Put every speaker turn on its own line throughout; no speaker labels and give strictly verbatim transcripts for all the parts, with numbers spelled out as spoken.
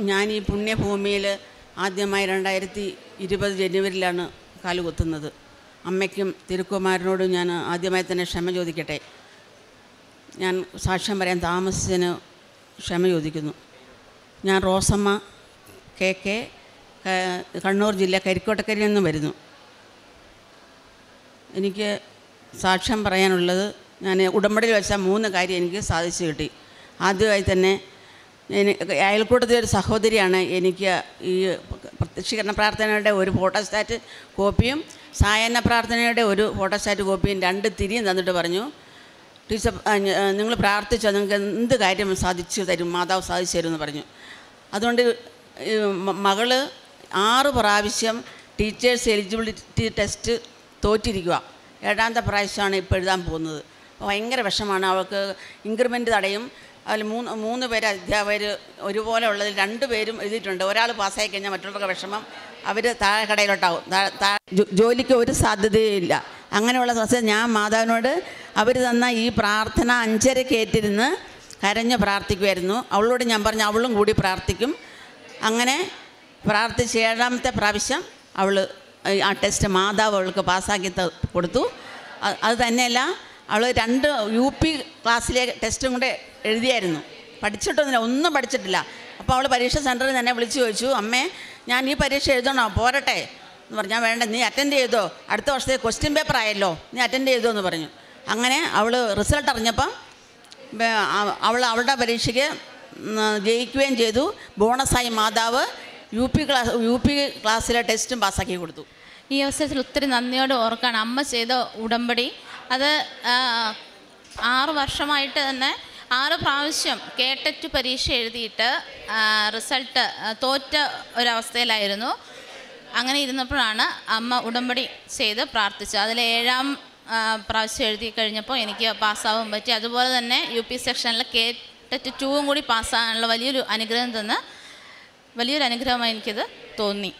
ഞാൻ ഈ പുണ്യഭൂമിയിൽ ആദ്യമായി രണ്ടായിരത്തി ഇരുപത് ജനുവരിയിലാണ് കാലുകുത്തുന്നത്. അമ്മയ്ക്കും തിരുക്കുമാരനോടും ഞാൻ ആദ്യമായി തന്നെ ക്ഷമ ചോദിക്കട്ടെ. ഞാൻ സാക്ഷ്യം പറയാൻ താമസിച്ചതിന് ക്ഷമ ചോദിക്കുന്നു. ഞാൻ റോസമ്മ കെ കെ, കണ്ണൂർ ജില്ല കരിക്കോട്ടക്കരയിൽ നിന്ന് വരുന്നു. എനിക്ക് സാക്ഷ്യം പറയാനുള്ളത്, ഞാൻ ഉടമ്പടിയിൽ വെച്ച മൂന്ന് കാര്യം എനിക്ക് സാധിച്ചു കിട്ടി. ആദ്യമായി തന്നെ അയൽക്കൂട്ടത്തിലെ ഒരു സഹോദരിയാണ് എനിക്ക് ഈ പ്രത്യക്ഷീകരണ പ്രാർത്ഥനയുടെ ഒരു ഫോട്ടോസ്റ്റാറ്റ് കോപ്പിയും സായന്ന പ്രാർത്ഥനയുടെ ഒരു ഫോട്ടോസ്റ്റാറ്റ് കോപ്പിയും രണ്ട് തിരിയും തന്നിട്ട് പറഞ്ഞു, ടീച്ചർ നിങ്ങൾ പ്രാർത്ഥിച്ചാൽ നിങ്ങൾക്ക് എന്ത് കാര്യം സാധിച്ചു തരും, മാതാവ് സാധിച്ചു തരും എന്ന് പറഞ്ഞു. അതുകൊണ്ട് മകള് ആറ് പ്രാവശ്യം ടീച്ചേഴ്സ് എലിജിബിലിറ്റി ടെസ്റ്റ് തോറ്റിരിക്കുക. ഏഴാമത്തെ പ്രാവശ്യമാണ് ഇപ്പോൾ എഴുതാൻ പോകുന്നത്. ഭയങ്കര വിഷമാണ്. അവൾക്ക് ഇൻക്രിമെൻറ്റ് തടയും. അതിൽ മൂന്ന് മൂന്ന് പേര് അധ്യാപകർ ഒരുപോലെ ഉള്ളതിൽ രണ്ട് പേരും എഴുതിയിട്ടുണ്ട്. ഒരാൾ പാസ്സായി കഴിഞ്ഞാൽ മറ്റുള്ളവർക്ക് വിഷമം, അവർ താഴെ കടയിലോട്ടാവും. ജോലിക്ക് ഒരു സാധ്യതയില്ല. അങ്ങനെയുള്ള ദിവസം ഞാൻ മാതാവിനോട് അവർ തന്ന ഈ പ്രാർത്ഥന അഞ്ചരയ്ക്ക് ഏറ്റിരുന്ന് കരഞ്ഞ് പ്രാർത്ഥിക്കുമായിരുന്നു. അവളോട് ഞാൻ പറഞ്ഞു അവളും കൂടി പ്രാർത്ഥിക്കും. അങ്ങനെ പ്രാർത്ഥിച്ച് ഏഴാമത്തെ പ്രാവശ്യം അവൾ ആ ടെസ്റ്റ് മാതാവ് അവൾക്ക് പാസ്സാക്കി കൊടുത്തു. അത് തന്നെയല്ല, അവൾ രണ്ട് യു പി ക്ലാസ്സിലെ ടെസ്റ്റും കൂടെ എഴുതിയായിരുന്നു. പഠിച്ചിട്ടൊന്നുമില്ല, ഒന്നും പഠിച്ചിട്ടില്ല. അപ്പോൾ അവൾ പരീക്ഷ സെൻറ്ററിൽ തന്നെ വിളിച്ചു ചോദിച്ചു, അമ്മേ ഞാൻ ഈ പരീക്ഷ എഴുതണോ, പോരട്ടെ എന്ന് പറഞ്ഞാൽ വേണ്ട, നീ അറ്റൻഡ് ചെയ്തോ, അടുത്ത വർഷത്തെ ക്വസ്റ്റ്യൻ പേപ്പർ ആയല്ലോ, നീ അറ്റൻഡ് ചെയ്തോ എന്ന് പറഞ്ഞു. അങ്ങനെ അവൾ റിസൾട്ട് അറിഞ്ഞപ്പം അവൾ അവളുടെ പരീക്ഷയ്ക്ക് ജയിക്കുകയും ചെയ്തു. ബോണസായി മാതാവ് U P class U P ക്ലാസ്സിലെ ടെസ്റ്റും പാസ്സാക്കി കൊടുത്തു.
ഈ അവസരത്തിൽ ഒത്തിരി നന്ദിയോട് ഓർക്കാണ് അമ്മ ചെയ്ത ഉടമ്പടി. അത് ആറ് വർഷമായിട്ട് തന്നെ ആറ് പ്രാവശ്യം കേട്ടറ്റ് പരീക്ഷ എഴുതിയിട്ട് റിസൾട്ട് തോറ്റ ഒരവസ്ഥയിലായിരുന്നു. അങ്ങനെ ഇരുന്നപ്പോഴാണ് അമ്മ ഉടമ്പടി ചെയ്ത് പ്രാർത്ഥിച്ചത്. അതിൽ ഏഴാം പ്രാവശ്യം എഴുതി കഴിഞ്ഞപ്പോൾ എനിക്ക് പാസ്സാവാൻ പറ്റി. അതുപോലെ തന്നെ യു പി സെക്ഷനിൽ കേട്ടറ്റ് ടൂവും കൂടി പാസ്സാകാനുള്ള വലിയൊരു അനുഗ്രഹം തന്ന് വലിയൊരു അനുഗ്രഹമായി എനിക്കത് തോന്നി.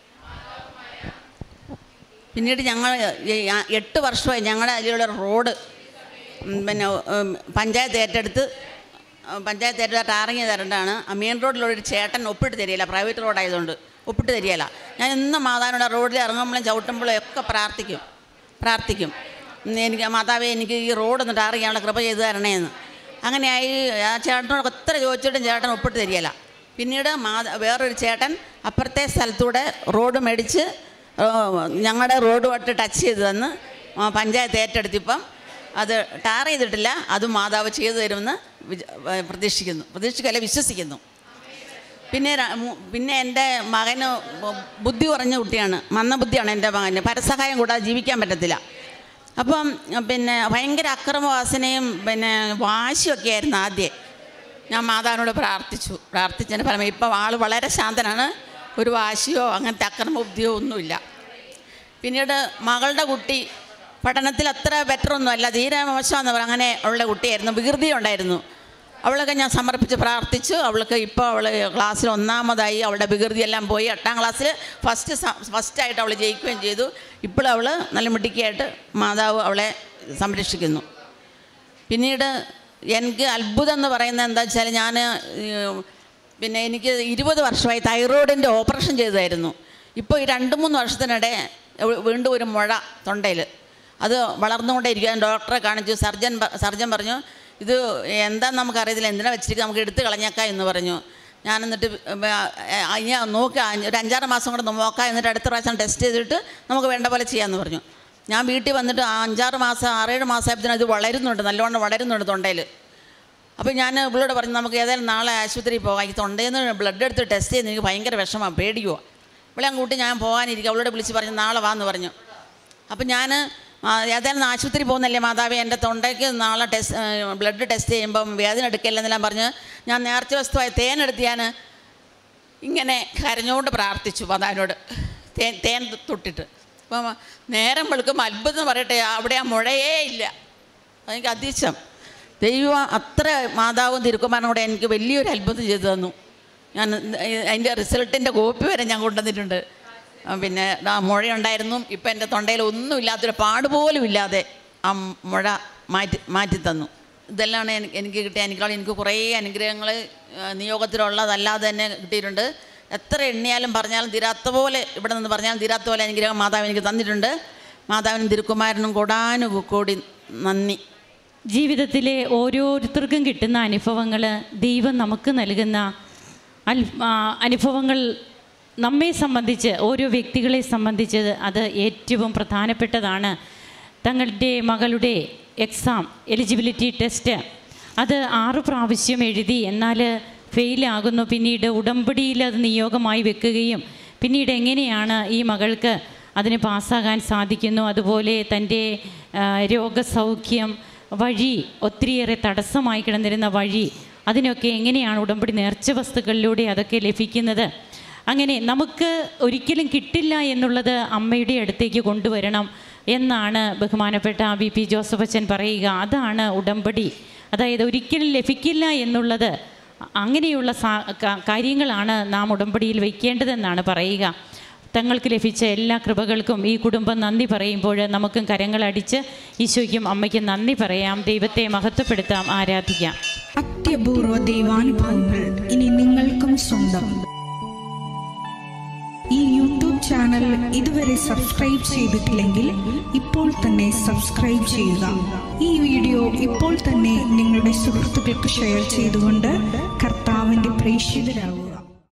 പിന്നീട് ഞങ്ങൾ എട്ട് വർഷമായി ഞങ്ങളുടെ അതിലുള്ള റോഡ് പിന്നെ പഞ്ചായത്ത് ഏറ്റെടുത്ത് പഞ്ചായത്ത് ഏറ്റെടുത്ത് ടാറിങ് തരേണ്ടതാണ്. മെയിൻ റോഡിലൊരു ചേട്ടൻ ഒപ്പിട്ട് തരികയില്ല, പ്രൈവറ്റ് റോഡായതുകൊണ്ട് ഒപ്പിട്ട് തരികയില്ല. ഞാൻ ഇന്നും മാതാവിനോട് റോഡിൽ ഇറങ്ങുമ്പോഴും ചവിട്ടുമ്പോഴും ഒക്കെ പ്രാർത്ഥിക്കും പ്രാർത്ഥിക്കും എനിക്ക് മാതാവേ എനിക്ക് ഈ റോഡൊന്ന് ടാർ ചെയ്യാനുള്ള കൃപ ചെയ്ത് തരണേന്ന്. അങ്ങനെയായി ആ ചേട്ടനോട് എത്ര ചോദിച്ചിട്ടും ചേട്ടൻ ഒപ്പിട്ട് തരികയില്ല. പിന്നീട് മാതാ വേറൊരു ചേട്ടൻ അപ്പുറത്തെ സ്ഥലത്തൂടെ റോഡ് മേടിച്ച് ഞങ്ങളുടെ റോഡുമായിട്ട് ടച്ച് ചെയ്ത് തന്ന് പഞ്ചായത്ത് ഏറ്റെടുത്തിപ്പം അത് ടാർ ചെയ്തിട്ടില്ല. അത് മാതാവ് ചെയ്തു തരുമെന്ന് പ്രതീക്ഷിക്കുന്നു പ്രതീക്ഷിക്കല്ല വിശ്വസിക്കുന്നു. പിന്നെ പിന്നെ എൻ്റെ മകന് ബുദ്ധി കുറഞ്ഞ കുട്ടിയാണ്, മന്ദബുദ്ധിയാണ് എൻ്റെ മകന്. പരസഹായം കൂടാതെ ജീവിക്കാൻ പറ്റത്തില്ല. അപ്പം പിന്നെ ഭയങ്കര അക്രമവാസനയും പിന്നെ വാശിയൊക്കെ ആയിരുന്നു ആദ്യം. ഞാൻ മാതാവിനോട് പ്രാർത്ഥിച്ചു പ്രാർത്ഥിച്ചതിന് ഫലം ഇപ്പം ആൾ വളരെ ശാന്തനാണ്. ഒരു വാശിയോ അങ്ങനത്തെ അക്രമ ബുദ്ധിയോ ഒന്നുമില്ല. പിന്നീട് മകളുടെ കുട്ടി പഠനത്തിൽ അത്ര ബെറ്ററൊന്നും അല്ല, തീരെ മോശമെന്ന് പറയാം. അങ്ങനെ ഉള്ള കുട്ടിയായിരുന്നു, വികൃതി ഉണ്ടായിരുന്നു. അവളൊക്കെ ഞാൻ സമർപ്പിച്ച് പ്രാർത്ഥിച്ചു. അവൾക്ക് ഇപ്പോൾ അവൾ ക്ലാസ്സിൽ ഒന്നാമതായി, അവളുടെ വികൃതിയെല്ലാം പോയി. എട്ടാം ക്ലാസ്സിൽ ഫസ്റ്റ് ഫസ്റ്റായിട്ട് അവൾ ജയിക്കുകയും ചെയ്തു. ഇപ്പോഴും അവൾ നല്ല മിടുക്കിയായിട്ട് മാതാവ് അവളെ സംരക്ഷിക്കുന്നു. പിന്നീട് എനിക്ക് അത്ഭുതം എന്ന് പറയുന്നത് എന്താ വെച്ചാൽ, ഞാൻ പിന്നെ എനിക്ക് ഇരുപത് വർഷമായി തൈറോയിഡിൻ്റെ ഓപ്പറേഷൻ ചെയ്തതായിരുന്നു. ഇപ്പോൾ ഈ രണ്ട് മൂന്ന് വർഷത്തിനിടെ വീണ്ടും ഒരു മുഴ തൊണ്ടയിൽ, അത് വളർന്നുകൊണ്ടേയിരിക്കുക. ഡോക്ടറെ കാണിച്ചു. സർജൻ സർജൻ പറഞ്ഞു ഇത് എന്താണെന്ന് നമുക്കറിയത്തില്ല, എന്തിനാ വെച്ചിരിക്കുക, നമുക്ക് എടുത്ത് കളഞ്ഞേക്കാം എന്ന് പറഞ്ഞു. ഞാൻ എന്നിട്ട് ഇനി നോക്കാം, ഒരു അഞ്ചാറ് മാസം കൂടെ നോക്കാം, എന്നിട്ട് അടുത്ത പ്രാവശ്യം ടെസ്റ്റ് ചെയ്തിട്ട് നമുക്ക് വേണ്ട പോലെ ചെയ്യാമെന്ന് പറഞ്ഞു. ഞാൻ വീട്ടിൽ വന്നിട്ട് അഞ്ചാറ് മാസം ആറേഴ് മാസമായപ്പോഴത്തേനും ഇത് വളരുന്നുണ്ട്, നല്ലോണം വളരുന്നുണ്ട് തൊണ്ടയിൽ. അപ്പോൾ ഞാൻ ഇവളോട് പറഞ്ഞു നമുക്ക് ഏതായാലും നാളെ ആശുപത്രിയിൽ പോകാം, ഈ തൊണ്ടയിൽ നിന്ന് ബ്ലഡ് എടുത്ത് ടെസ്റ്റ് ചെയ്യുന്ന എനിക്ക് ഭയങ്കര വിഷമമാണ്, പേടിക്കുമോ. ഇവളെ കൂട്ടി ഞാൻ പോകാനിരിക്കും. അവളോട് വിളിച്ച് പറഞ്ഞു നാളെ വാന്ന് പറഞ്ഞു. അപ്പം ഞാൻ ഏതായാലും ആശുപത്രി പോകുന്നല്ലേ മാതാവേ, എൻ്റെ തൊണ്ടയ്ക്ക് നാളെ ടെസ്റ്റ് ബ്ലഡ് ടെസ്റ്റ് ചെയ്യുമ്പം വേദന എടുക്കില്ലെന്നെല്ലാം പറഞ്ഞ് ഞാൻ നേർച്ച വസ്തുവായ തേനെടുത്ത് ഞാൻ ഇങ്ങനെ കരഞ്ഞുകൊണ്ട് പ്രാർത്ഥിച്ചു മാതാവിനോട്, തേൻ തേൻ തൊട്ടിട്ട്. അപ്പം നേരം വെളുക്കുമ്പോൾ അത്ഭുതം പറയട്ടെ, അവിടെ ആ മുഴയേ ഇല്ല. അതെനിക്ക് അതിശയം. ദൈവം അത്ര മാതാവും തിരുക്കുമാരനും കൂടെ എനിക്ക് വലിയൊരു അത്ഭുതം ചെയ്തു തന്നു. ഞാൻ അതിൻ്റെ റിസൾട്ടിൻ്റെ കോപ്പി വരെ ഞാൻ കൊണ്ടുവന്നിട്ടുണ്ട്. പിന്നെ ആ മുഴയുണ്ടായിരുന്നു. ഇപ്പം എൻ്റെ തൊണ്ടയിൽ ഒന്നും ഇല്ലാത്തൊരു പാടുപോലും ഇല്ലാതെ ആ മുഴ മാറ്റി മാറ്റി തന്നു. ഇതെല്ലാം എനിക്ക് എനിക്ക് കിട്ടിയ അനുഗ്രഹം. എനിക്ക് കുറേ അനുഗ്രഹങ്ങൾ നിയോഗത്തിലുള്ളതല്ലാതെ തന്നെ കിട്ടിയിട്ടുണ്ട്. എത്ര എണ്ണിയാലും പറഞ്ഞാലും തീരാത്ത പോലെ, ഇവിടെ നിന്ന് പറഞ്ഞാലും തീരാത്ത പോലെ അനുഗ്രഹം മാതാവ് എനിക്ക് തന്നിട്ടുണ്ട്. മാതാവിനും തിരുക്കുമാരനും കൊടാനുകൂടി നന്ദി.
ജീവിതത്തിലെ ഓരോരുത്തർക്കും കിട്ടുന്ന അനുഭവങ്ങൾ, ദൈവം നമുക്ക് നൽകുന്ന അൽ അനുഭവങ്ങൾ നമ്മെ സംബന്ധിച്ച്, ഓരോ വ്യക്തികളെ സംബന്ധിച്ച് അത് ഏറ്റവും പ്രധാനപ്പെട്ടതാണ്. തങ്ങളുടെ മകളുടെ എക്സാം എലിജിബിലിറ്റി ടെസ്റ്റ് അത് ആറ് പ്രാവശ്യം എഴുതി, എന്നാൽ ഫെയിലാകുന്നു. പിന്നീട് ഉടമ്പടിയിൽ അത് നിയോഗമായി വെക്കുകയും പിന്നീട് എങ്ങനെയാണ് ഈ മകൾക്ക് അതിന് പാസ്സാകാൻ സാധിക്കുന്നു. അതുപോലെ തൻ്റെ രോഗസൗഖ്യം വഴി, ഒത്തിരിയേറെ തടസ്സമായി കിടന്നിരുന്ന വഴി, അതിനൊക്കെ എങ്ങനെയാണ് ഉടമ്പടി നേർച്ച വസ്തുക്കളിലൂടെ അതൊക്കെ ലഭിക്കുന്നത്. അങ്ങനെ നമുക്ക് ഒരിക്കലും കിട്ടില്ല എന്നുള്ളത് അമ്മയുടെ അടുത്തേക്ക് കൊണ്ടുവരണം എന്നാണ് ബഹുമാനപ്പെട്ട വി പി ജോസഫ് അച്ഛൻ പറയുക. അതാണ് ഉടമ്പടി. അതായത് ഒരിക്കലും ലഭിക്കില്ല എന്നുള്ളത്, അങ്ങനെയുള്ള കാര്യങ്ങളാണ് നാം ഉടമ്പടിയിൽ വയ്ക്കേണ്ടതെന്നാണ് പറയുക. തങ്ങൾക്ക് ലഭിച്ച എല്ലാ കൃപകൾക്കും ഈ കുടുംബം നന്ദി പറയുമ്പോൾ നമുക്കും കരങ്ങളടിച്ച് ഈശോയ്ക്കും അമ്മയ്ക്കും നന്ദി പറയാം, ദൈവത്തെ മഹത്വപ്പെടുത്താം, ആരാധിക്കാം.
അത്യപൂർവ ദൈവാനുഭവങ്ങൾ ഇനി നിങ്ങൾക്കും സ്വന്തം. ഈ യൂട്യൂബ് ചാനൽ ഇതുവരെ സബ്സ്ക്രൈബ് ചെയ്തിട്ടില്ലെങ്കിൽ ഇപ്പോൾ തന്നെ സബ്സ്ക്രൈബ് ചെയ്യുക. ഈ വീഡിയോ ഇപ്പോൾ തന്നെ നിങ്ങളുടെ സുഹൃത്തുക്കൾക്ക് ഷെയർ ചെയ്തുകൊണ്ട് കർത്താവിൻ്റെ പ്രേക്ഷിതരാകുക.